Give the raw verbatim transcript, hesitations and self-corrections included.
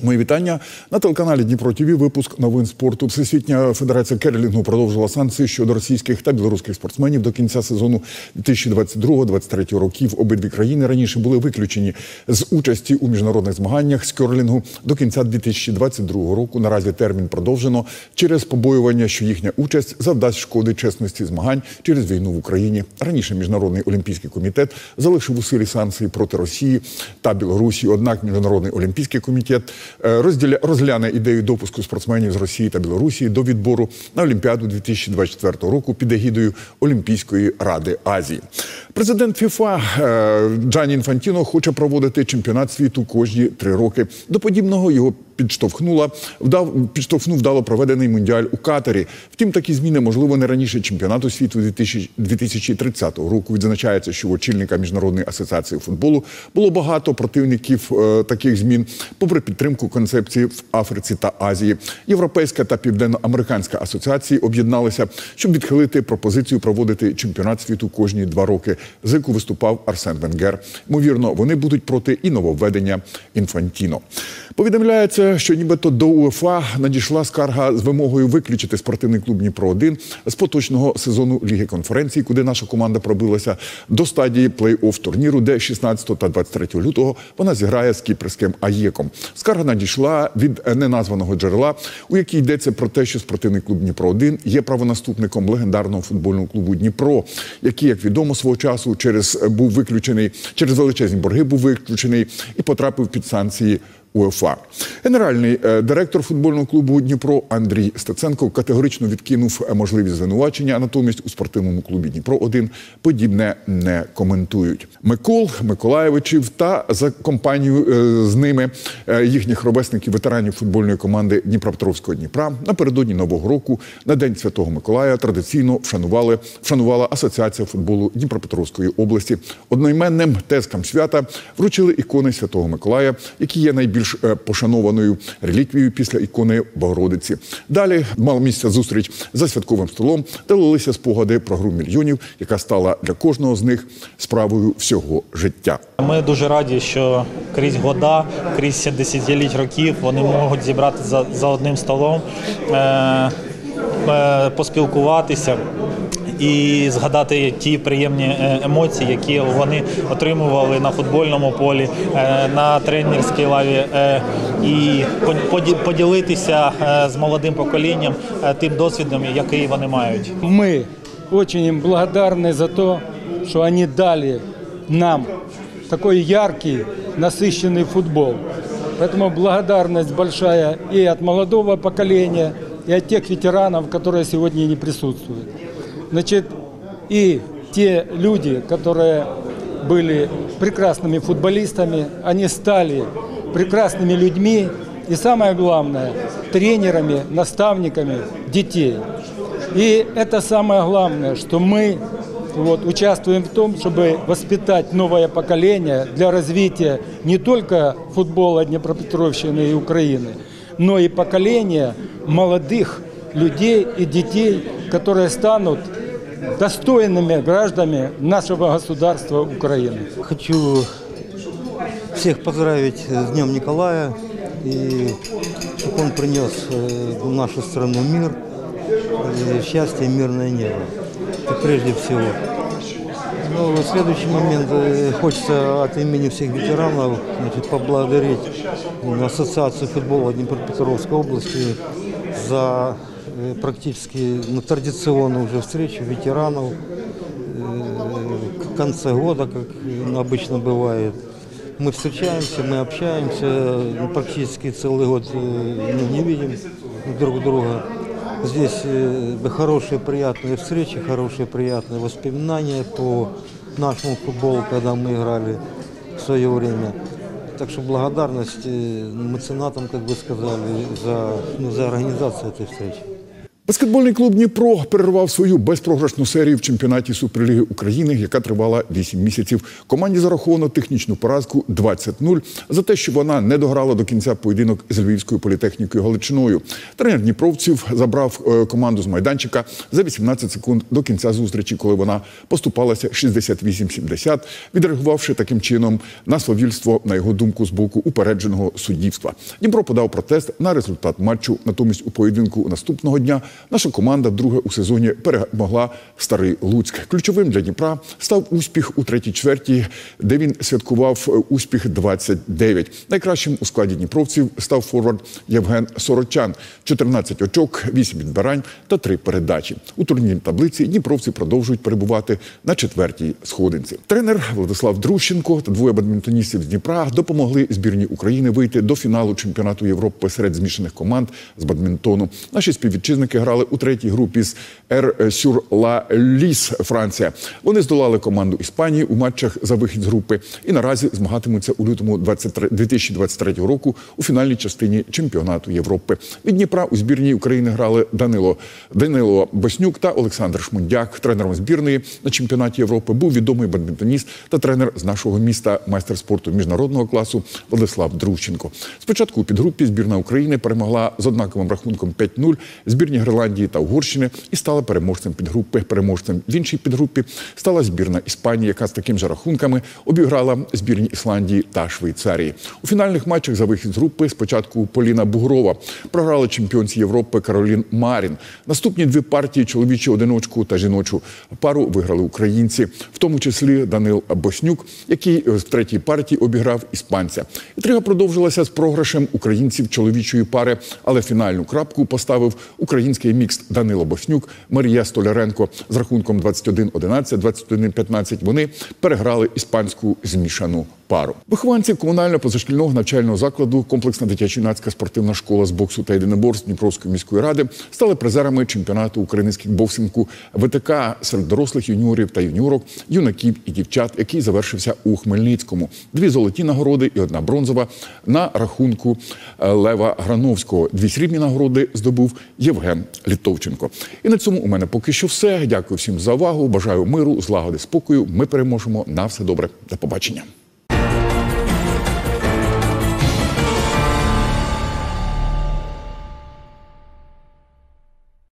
Мої вітання. На телеканалі Дніпро ТВ випуск новин спорту. Всесвітня федерація керлінгу продовжила санкції щодо російських та білоруських спортсменів до кінця сезону дві тисячі двадцять другого - двадцять третього років. Обидві країни раніше були виключені з участі у міжнародних змаганнях з керлінгу до кінця дві тисячі двадцять другого року. Наразі термін продовжено через побоювання, що їхня участь завдасть шкоди чесності змагань через війну в Україні. Раніше Міжнародний олімпійський комітет залишив у силі санкції проти Росії та Білорусі. Однак Міжнародний олімпійський комітет Розділя, розгляне ідею допуску спортсменів з Росії та Білорусі до відбору на Олімпіаду дві тисячі двадцять четвертого року під егідою Олімпійської ради Азії. Президент ФІФА Джанні Інфантіно хоче проводити чемпіонат світу кожні три роки. До подібного його підштовхнула, вдав, підштовхнув вдало проведений Мундіаль у Катарі. Втім, такі зміни можливо не раніше чемпіонату світу дві тисячі тридцятого року. Відзначається, що у очільника Міжнародної асоціації футболу було багато противників е, таких змін, попри підтримку концепції в Африці та Азії. Європейська та Південноамериканська асоціації об'єдналися, щоб відхилити пропозицію проводити чемпіонат світу кожні два роки, з яку виступав Арсен Венгер. Ймовірно, вони будуть проти і нововведення Інфантіно. Повідомляється, що нібито до УЄФА надійшла скарга з вимогою виключити спортивний клуб Дніпро один з поточного сезону Ліги конференцій, куди наша команда пробилася до стадії плей-офф турніру, де шістнадцятого та двадцять третього лютого вона зіграє з кіпрським АЄКом. Скарга надійшла від неназваного джерела, у якій йдеться про те, що спортивний клуб Дніпро один є правонаступником легендарного футбольного клубу Дніпро, який, як відомо, свого часу через був виключений, через величезні борги був виключений і потрапив під санкції УЄФА. Генеральний директор футбольного клубу Дніпро Андрій Стеценко категорично відкинув можливість звинувачення, а натомість у спортивному клубі Дніпро один подібне не коментують. Микол, Миколаєвичів та за компанію з ними їхніх ровесників, ветеранів футбольної команди Дніпропетровського Дніпра напередодні Нового року на День Святого Миколая традиційно вшанували, вшанувала Асоціація футболу Дніпропетровської області. Одноіменним тезкам свята вручили ікони Святого Миколая, які є найбільш пошанованою реліквією після ікони Богородиці. Далі мала місце зустріч за святковим столом, де лилися спогади про гру мільйонів, яка стала для кожного з них справою всього життя. Ми дуже раді, що крізь года, крізь десятиліть років вони можуть зібрати за, за одним столом, е, е, поспілкуватися і згадати ті приємні емоції, які вони отримували на футбольному полі, на тренерській лаві, і поділитися з молодим поколінням тим досвідом, який вони мають. Ми дуже їм благодарні за те, що вони дали нам такий яркий, насичений футбол. Поэтому благодарность большая и от молодого поколения, и от тех ветеранов, которые сегодня не присутствуют. Значит, и те люди, которые были прекрасными футболистами, они стали прекрасными людьми и, самое главное, тренерами, наставниками детей. И это самое главное, что мы вот, участвуем в том, чтобы воспитать новое поколение для развития не только футбола Днепропетровщины и Украины, но и поколения молодых людей и детей, которые станут достойными гражданами нашего государства Украины. Хочу всех поздравить с Днем Николая, и чтобы он принес в нашу страну мир, счастье и мирное небо. Это прежде всего. Ну, в следующий момент хочется от имени всех ветеранов, значит, поблагодарить Ассоциацию футбола Днепропетровской области за практически ну, традиционную уже встречу ветеранов в конце года, как обычно бывает. Мы встречаемся, мы общаемся, практически целый год ну, не видим друг друга. Здесь хорошие, приятные встречи, хорошие, приятные воспоминания по нашему футболу, когда мы играли в свое время. Так что благодарность меценатам, как вы сказали, за, ну, за организацию этой встречи. Баскетбольний клуб «Дніпро» перервав свою безпрограшну серію в чемпіонаті Суперліги України, яка тривала вісім місяців. Команді зараховано технічну поразку двадцять нуль за те, що вона не дограла до кінця поєдинок з Львівською політехнікою Галичиною. Тренер дніпровців забрав команду з майданчика за вісімнадцять секунд до кінця зустрічі, коли вона поступалася шістдесят вісім сімдесят, відреагувавши таким чином на свавільство, на його думку, з боку упередженого суддівства. Дніпро подав протест на результат матчу. Натомість у поєдинку наступного дня наша команда вдруге у сезоні перемогла Старий Луцьк. Ключовим для Дніпра став успіх у третій чверті, де він святкував успіх двадцять дев'ять. Найкращим у складі дніпровців став форвард Євген Сорочан. чотирнадцять очок, вісім відбирань та три передачі. У турнірній таблиці дніпровці продовжують перебувати на четвертій сходинці. Тренер Владислав Друщенко та двоє бадмінтоністів з Дніпра допомогли збірній України вийти до фіналу чемпіонату Європи серед змішаних команд з бадмінтону. Наші співвітчизники грали у третій групі з Ер-Сюр-Ла-Ліс, Франція. Вони здолали команду Іспанії у матчах за вихід з групи і наразі змагатимуться у лютому дві тисячі двадцять третього року у фінальній частині чемпіонату Європи. Від Дніпра у збірній України грали Данило, Данило Боснюк та Олександр Шмундяк. Тренером збірної на чемпіонаті Європи був відомий бадмінтоніст та тренер з нашого міста, майстер спорту міжнародного класу Владислав Друщенко. Спочатку у підгрупі збірна України перемогла з однаковим рахунком п'ять нуль збірні Гренландії та Угорщини і стала переможцем підгрупи. Переможцем в іншій підгрупі стала збірна Іспанії, яка з такими ж рахунками обіграла збірні Ісландії та Швейцарії. У фінальних матчах за вихід з групи спочатку Поліна Бугрова програла чемпіонці Європи Каролін Марін. Наступні дві партії, чоловічу одиночку та жіночу пару, виграли українці, в тому числі Данил Боснюк, який в третій партії обіграв іспанця. Інтрига продовжилася з програшем українців чоловічої пари, але фінальну крапку поставив український мікс Данило Боснюк, Марія Столяренко з рахунком двадцять один одинадцять, двадцять один п'ятнадцять. Вони переграли іспанську змішану пару. Вихованці комунально-позашкільного навчального закладу комплексна дитячо-юнацька спортивна школа з боксу та єдиноборств Дніпровської міської ради стали призерами чемпіонату України з кікбоксингу ВТК серед дорослих юніорів та юніорок, юнаків і дівчат, який завершився у Хмельницькому. Дві золоті нагороди і одна бронзова на рахунку Лева Грановського. Дві срібні нагороди здобув Євген Літовченко. І на цьому у мене поки що все. Дякую всім за увагу. Бажаю миру, злагоди, спокою. Ми переможемо. На все добре. До побачення.